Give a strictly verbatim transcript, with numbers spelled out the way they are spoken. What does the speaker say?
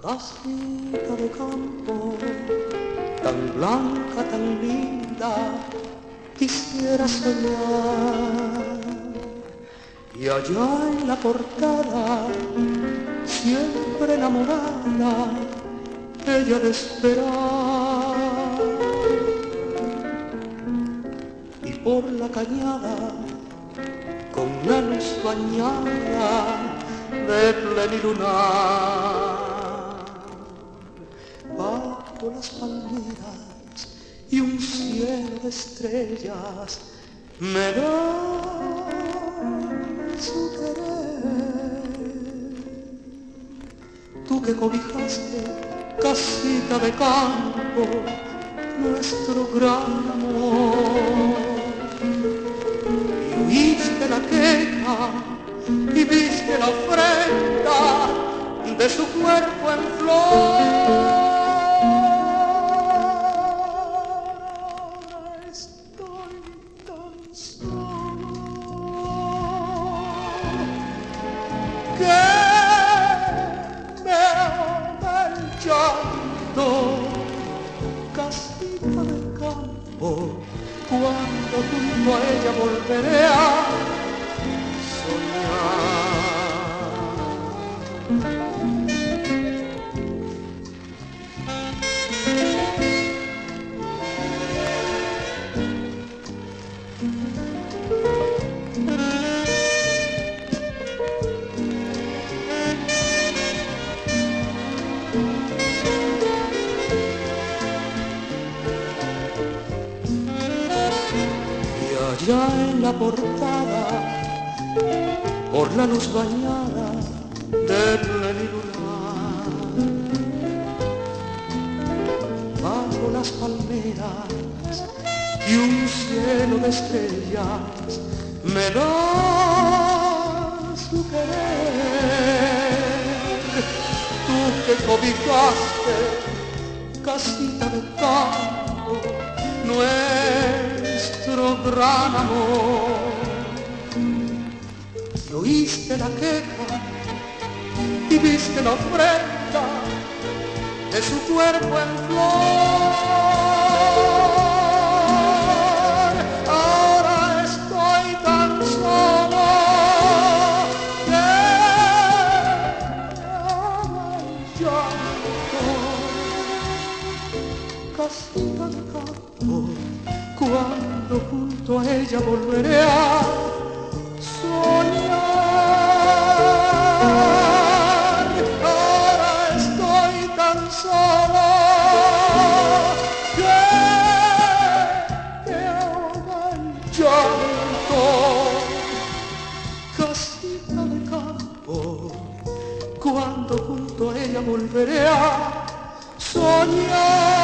casita de campo, tan blanca, tan linda, quisiera soñar. Y allá en la portada, siempre enamorada, ella de esperar. Y por la cañada, con la luz bañada de plenilunar, bajo las palmeras y un cielo de estrellas, me da su querer. Tú que cobijaste, casita de campo, nuestro gran amor, y oíste la queja y viste la ofrenda de su cuerpo en flor. Ahora estoy tan solo que me ahoga el llanto, casita de campo, cuando junto a ella volveré a soñar. Ya en la portada, por la luz bañada de plenilunar, bajo las palmeras y un cielo de estrellas, me da su querer. Tú que cobijaste, casita de campo, nuestro gran amor, y oíste la queja y viste la ofrenda de su cuerpo en flor. Ahora estoy tan solo que me ahoga el llanto, casita de campo, cuando junto a ella volveré a soñar. Ahora estoy tan solo que me ahoga el llanto, casita de campo, cuando junto a ella volveré a soñar.